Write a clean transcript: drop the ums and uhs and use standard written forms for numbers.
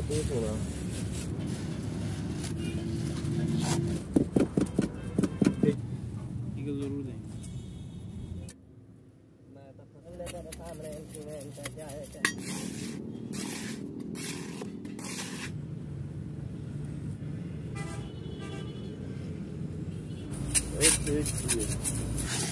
तेज होगा। जरूर देंगे। मैं तो फसल लेकर सामने इनका क्या है क्या एक